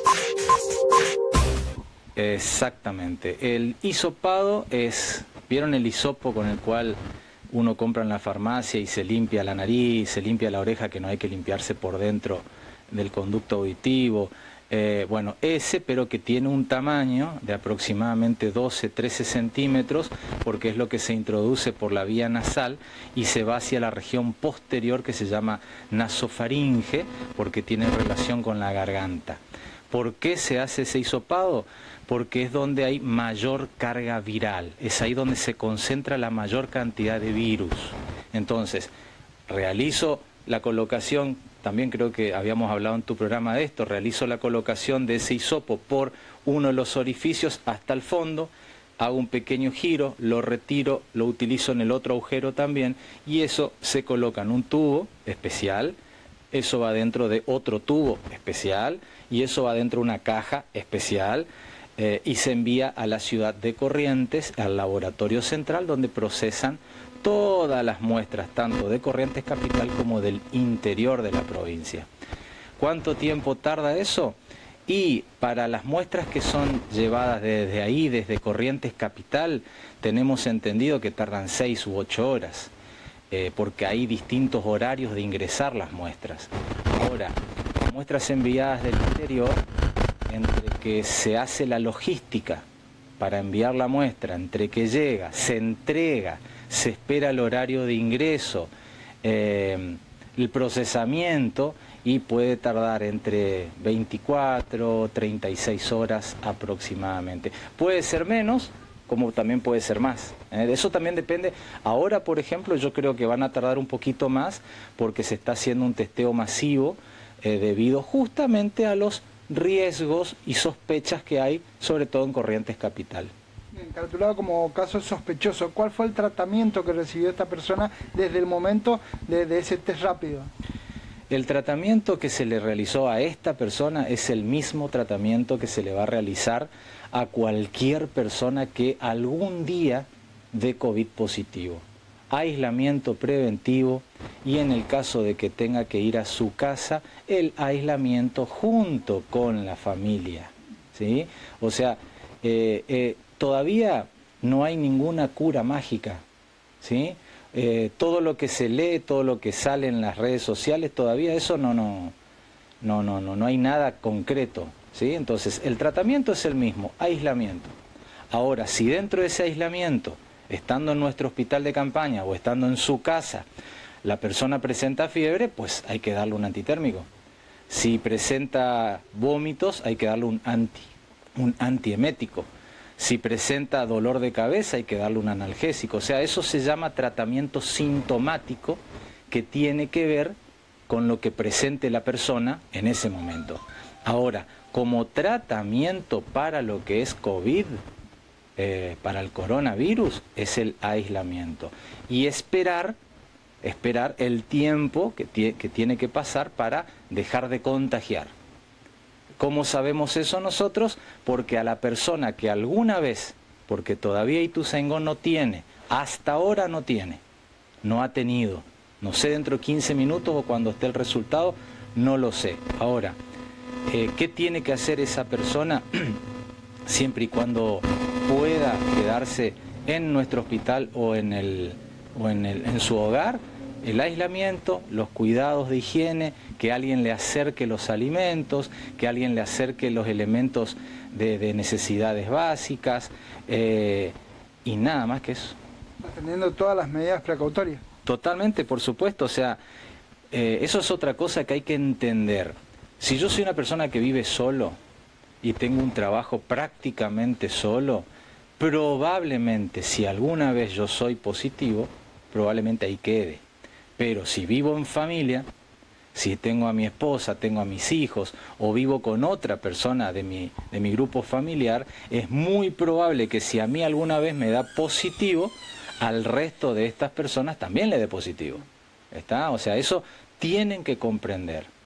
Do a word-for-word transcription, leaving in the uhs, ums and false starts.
Exactamente. El hisopado es, ¿vieron el hisopo con el cual uno compra en la farmacia y se limpia la nariz, se limpia la oreja, que no hay que limpiarse por dentro del conducto auditivo? Eh, bueno, ese, pero que tiene un tamaño de aproximadamente doce, trece centímetros, porque es lo que se introduce por la vía nasal y se va hacia la región posterior, que se llama nasofaringe, porque tiene relación con la garganta. ¿Por qué se hace ese hisopado? Porque es donde hay mayor carga viral, es ahí donde se concentra la mayor cantidad de virus. Entonces, realizo la colocación, también creo que habíamos hablado en tu programa de esto, realizo la colocación de ese hisopo por uno de los orificios hasta el fondo, hago un pequeño giro, lo retiro, lo utilizo en el otro agujero también, y eso se coloca en un tubo especial, eso va dentro de otro tubo especial, y eso va dentro de una caja especial, eh, y se envía a la ciudad de Corrientes, al laboratorio central, donde procesan todas las muestras, tanto de Corrientes capital como del interior de la provincia. ¿Cuánto tiempo tarda eso? Y para las muestras que son llevadas desde ahí, desde Corrientes capital, tenemos entendido que tardan seis u ocho horas, eh, porque hay distintos horarios de ingresar las muestras. Ahora, muestras enviadas del interior, entre que se hace la logística para enviar la muestra, entre que llega, se entrega, se espera el horario de ingreso, eh, el procesamiento, y puede tardar entre veinticuatro, treinta y seis horas aproximadamente. Puede ser menos, como también puede ser más. ¿eh? Eso también depende. Ahora, por ejemplo, yo creo que van a tardar un poquito más porque se está haciendo un testeo masivo eh, debido justamente a los riesgos y sospechas que hay, sobre todo en Corrientes capital. Bien, calculado como caso sospechoso, ¿cuál fue el tratamiento que recibió esta persona desde el momento de, de ese test rápido? El tratamiento que se le realizó a esta persona es el mismo tratamiento que se le va a realizar a cualquier persona que algún día dé COVID positivo. Aislamiento preventivo, y en el caso de que tenga que ir a su casa, el aislamiento junto con la familia, ¿sí? O sea, eh, eh, todavía no hay ninguna cura mágica, ¿sí? Eh, todo lo que se lee, todo lo que sale en las redes sociales, todavía eso no, no, no, no, no, no hay nada concreto, ¿sí? Entonces, el tratamiento es el mismo, aislamiento. Ahora, si dentro de ese aislamiento, estando en nuestro hospital de campaña o estando en su casa, la persona presenta fiebre, pues hay que darle un antitérmico. Si presenta vómitos, hay que darle un anti, un antiemético. Si presenta dolor de cabeza, hay que darle un analgésico. O sea, eso se llama tratamiento sintomático, que tiene que ver con lo que presente la persona en ese momento. Ahora, como tratamiento para lo que es COVID, eh, para el coronavirus, es el aislamiento. Y esperar, esperar el tiempo que, tie- que tiene que pasar para dejar de contagiar. ¿Cómo sabemos eso nosotros? Porque a la persona que alguna vez, porque todavía Ituzaingó no tiene, hasta ahora no tiene, no ha tenido, no sé dentro de quince minutos o cuando esté el resultado, no lo sé. Ahora, eh, ¿qué tiene que hacer esa persona siempre y cuando pueda quedarse en nuestro hospital o en, el, o en, el, en su hogar? El aislamiento, los cuidados de higiene, que alguien le acerque los alimentos, que alguien le acerque los elementos de, de necesidades básicas, eh, y nada más que eso. Atendiendo todas las medidas precautorias. Totalmente, por supuesto, o sea, eh, eso es otra cosa que hay que entender. Si yo soy una persona que vive solo y tengo un trabajo prácticamente solo, probablemente si alguna vez yo soy positivo, probablemente ahí quede. Pero si vivo en familia, si tengo a mi esposa, tengo a mis hijos o vivo con otra persona de mi, de mi grupo familiar, es muy probable que si a mí alguna vez me da positivo, al resto de estas personas también le dé positivo. ¿Está? O sea, eso tienen que comprender.